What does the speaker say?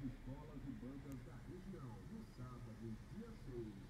escolas e bandas da região, no sábado, dia 6.